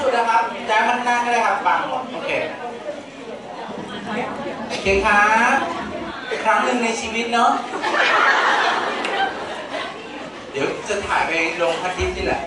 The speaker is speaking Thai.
ดนะครับแจ๊มันนั่งก็ได้ครับบังโอเคโอเคครับครั้งหนึ่งในชีวิตเนาะเดี๋ยวจะถ่ายไปลงพันทิปนี่แหละ